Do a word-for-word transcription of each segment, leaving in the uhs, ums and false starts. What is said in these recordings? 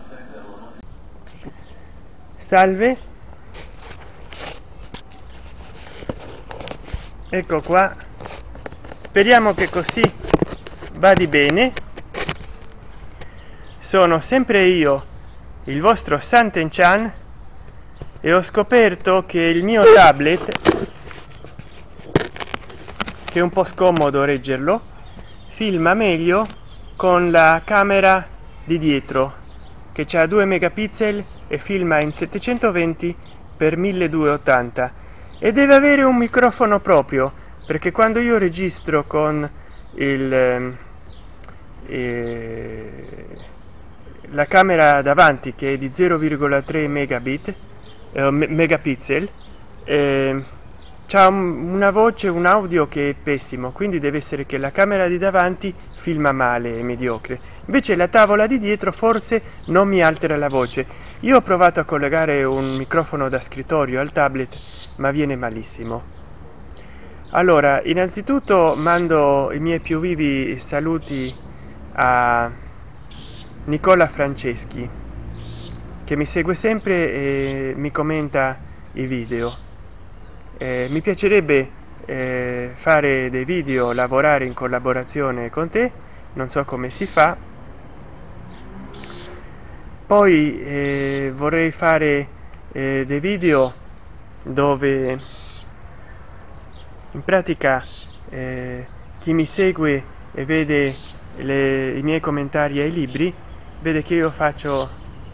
Salve, ecco qua, speriamo che così vada bene. Sono sempre io, il vostro Santen-chan, e ho scoperto che il mio tablet, che è un po' scomodo reggerlo, filma meglio con la camera di dietro, che c'ha due megapixel e filma in settecentoventi per milleduecentottanta, e deve avere un microfono proprio, perché quando io registro con il eh, la camera davanti, che è di zero virgola tre megabit eh, megapixel, eh, c'ha un, una voce, un audio che è pessimo, quindi deve essere che la camera di davanti filma male, è mediocre. Invece la tavola di dietro forse non mi altera la voce. Io ho provato a collegare un microfono da scrittorio al tablet, ma viene malissimo. Allora, innanzitutto mando i miei più vivi saluti a Nicola Franceschi, che mi segue sempre e mi commenta i video. Eh, mi piacerebbe eh, fare dei video, lavorare in collaborazione con te, non so come si fa. Poi eh, vorrei fare eh, dei video dove in pratica eh, chi mi segue e vede le, i miei commentari ai libri vede che io faccio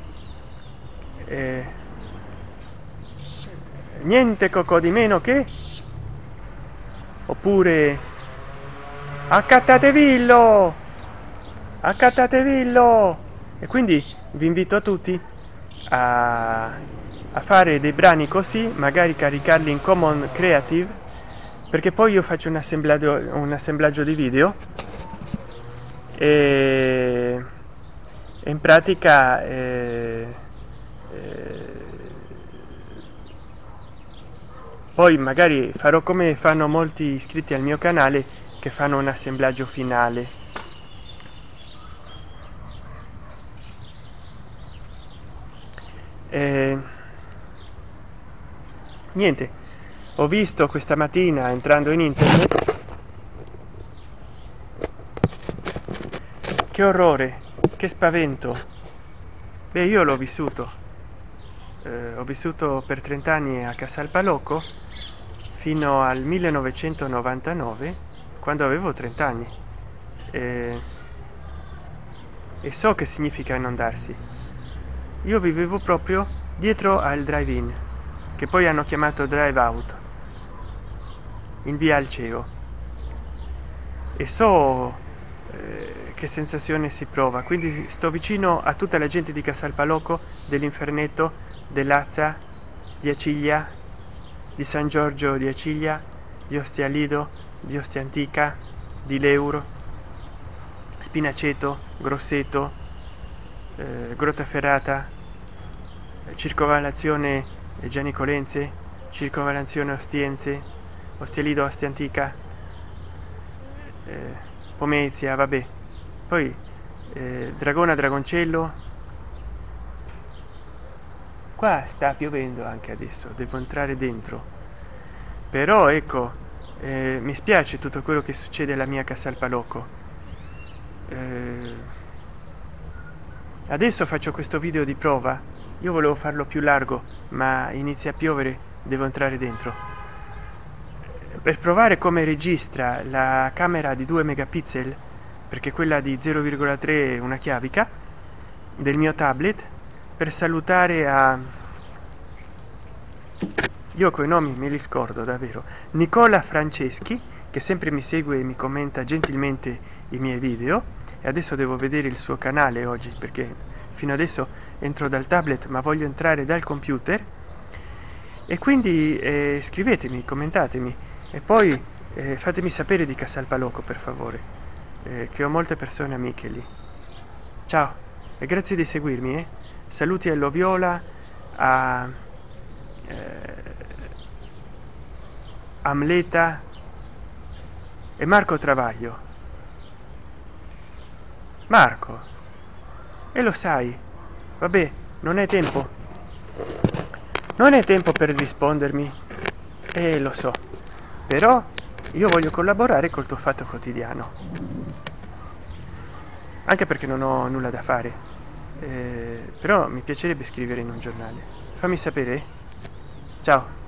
eh, niente cocò di meno che, oppure accattatevillo, accattatevillo. E quindi vi invito a tutti a, a fare dei brani così, magari caricarli in Common Creative, perché poi io faccio un assemblaggio, un assemblaggio di video e, e in pratica eh, eh, poi magari farò come fanno molti iscritti al mio canale, che fanno un assemblaggio finale. E niente, ho visto questa mattina entrando in internet, che orrore, che spavento. Beh, io l'ho vissuto. Eh, ho vissuto per trenta anni a Casal Palocco fino al millenovecentonovantanove, quando avevo trenta anni, eh, e so che significa inondarsi. Io vivevo proprio dietro al drive-in, che poi hanno chiamato drive-out, in via Alceo, e so eh, che sensazione si prova. Quindi sto vicino a tutta la gente di Casal Palocco, dell'Infernetto, dell'Azza, di Aciglia, di San Giorgio di Aciglia, di Ostia Lido, di Ostia Antica, di Leuro, Spinaceto, Grosseto, eh, Grottaferrata, Circonvallazione Gianicolense, Circonvallazione Ostiense, Ostia Lido, Ostia Antica, eh, Pomezia, vabbè, poi eh, Dragona, Dragoncello. Qua sta piovendo anche adesso, devo entrare dentro, però ecco, eh, mi spiace tutto quello che succede alla mia Casal Palocco. Eh, adesso faccio questo video di prova, io volevo farlo più largo, ma inizia a piovere, devo entrare dentro per provare come registra la camera di due megapixel, perché quella di zero virgola tre è una chiavica del mio tablet. Per salutare a, io coi nomi me li scordo davvero, Nicola Franceschi, che sempre mi segue e mi commenta gentilmente i miei video, e adesso devo vedere il suo canale oggi, perché fino adesso entro dal tablet ma voglio entrare dal computer. E quindi eh, scrivetemi, commentatemi, e poi eh, fatemi sapere di Casal Palocco, per favore, eh, che ho molte persone amiche lì. Ciao e grazie di seguirmi, eh. Saluti a Loviola, a eh, Amleta e Marco Travaglio. Marco, e lo sai, Vabbè, non hai tempo. Non hai tempo per rispondermi. Eh, lo so. Però io voglio collaborare col tuo Fatto Quotidiano. Anche perché non ho nulla da fare. Eh, però mi piacerebbe scrivere in un giornale. Fammi sapere. Ciao.